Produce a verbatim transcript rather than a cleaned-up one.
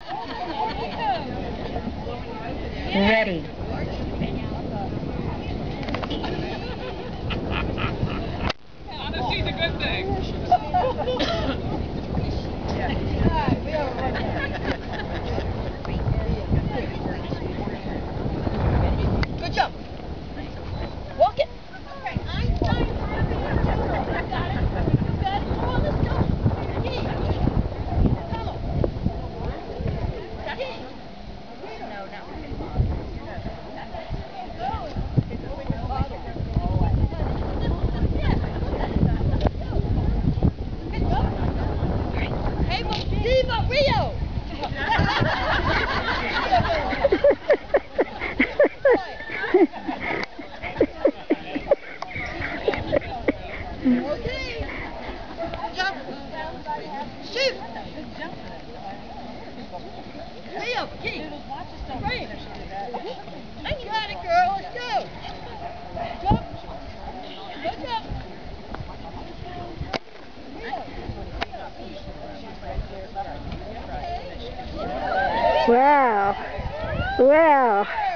Ready. Honesty's a good thing. Good job. Walk it. Viva Rio! Okay. Jump. Shoot. Rio, key. Right. You got it, girl. Let's go. Jump. Good jump. Wow. Wow.